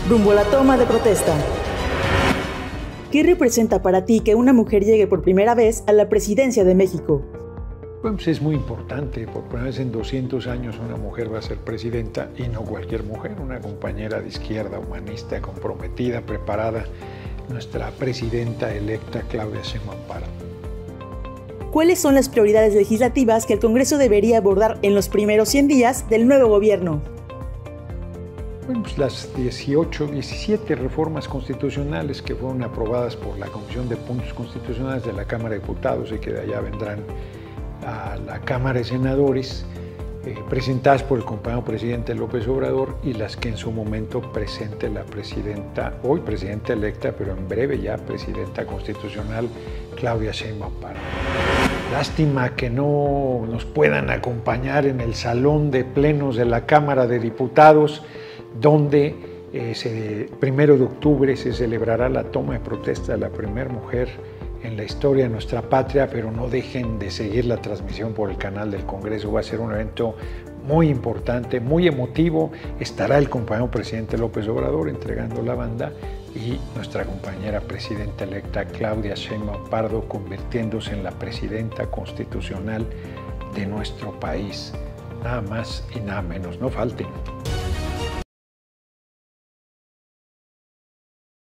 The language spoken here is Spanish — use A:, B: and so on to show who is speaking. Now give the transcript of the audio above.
A: rumbo a la toma de protesta. ¿Qué representa para ti que una mujer llegue por primera vez a la presidencia de México?
B: Bueno, pues es muy importante. Por primera vez en 200 años una mujer va a ser presidenta, y no cualquier mujer, una compañera de izquierda, humanista, comprometida, preparada, nuestra presidenta electa Claudia Sheinbaum Pardo.
A: ¿Cuáles son las prioridades legislativas que el Congreso debería abordar en los primeros 100 días del nuevo gobierno?
B: Bueno, pues las 17 reformas constitucionales que fueron aprobadas por la Comisión de Puntos Constitucionales de la Cámara de Diputados y que de allá vendrán a la Cámara de Senadores, presentadas por el compañero presidente López Obrador, y las que en su momento presente la presidenta, hoy presidenta electa, pero en breve ya presidenta constitucional, Claudia Sheinbaum Pardo. Lástima que no nos puedan acompañar en el salón de plenos de la Cámara de Diputados, donde el 1 de octubre se celebrará la toma de protesta de la primera mujer en la historia de nuestra patria, pero no dejen de seguir la transmisión por el canal del Congreso. Va a ser un evento muy importante, muy emotivo. Estará el compañero presidente López Obrador entregando la banda y nuestra compañera presidenta electa Claudia Sheinbaum Pardo convirtiéndose en la presidenta constitucional de nuestro país. Nada más y nada menos. No falten.